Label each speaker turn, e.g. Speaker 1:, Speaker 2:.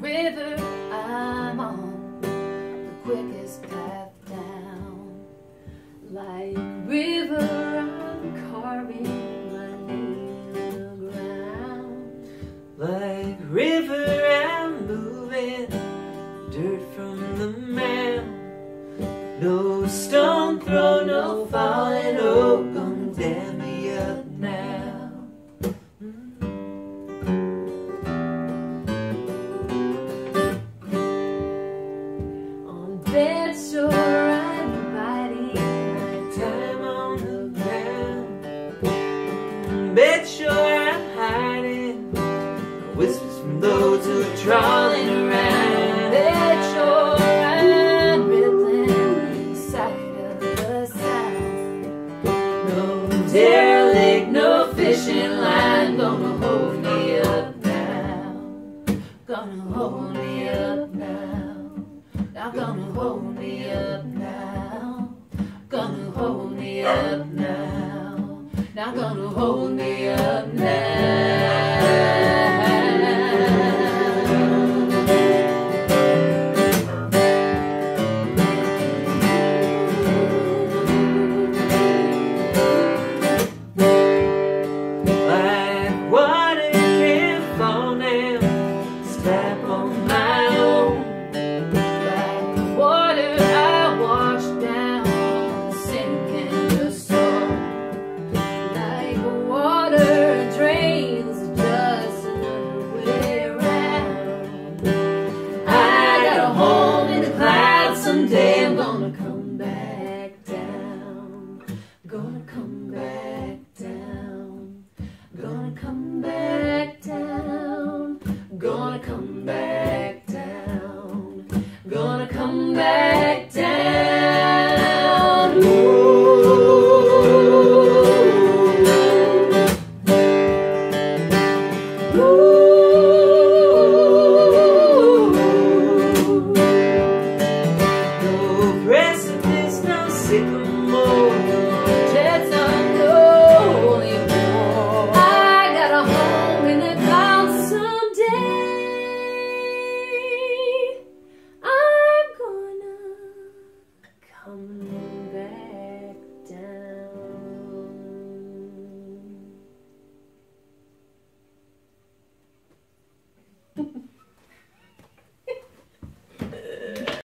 Speaker 1: river, I'm on the quickest path down. Like river, I'm carving my knee in the ground.
Speaker 2: Like river, I'm moving dirt from the mound. No stone throw, no falling, oh, gonna dam me up now.
Speaker 1: On bed shore, I'm biting
Speaker 2: My time on the ground. Bed shore, I'm hiding. Whispers from those who are trawling around.
Speaker 1: bed shore, I'm rippling side of the sound.
Speaker 2: No
Speaker 1: Derelict, no fishing line, gonna hold me up now. Gonna hold me up now. Now gonna hold me up now. Gonna hold me up now. Now gonna hold me up now.
Speaker 2: like water can't fall now. Step on my own.
Speaker 1: Like water I wash down, sink in the soul. Like water drains, just another way around. I got a home in the clouds, someday I'm gonna come back down. Gonna come back down. Gonna come back down. Gonna come back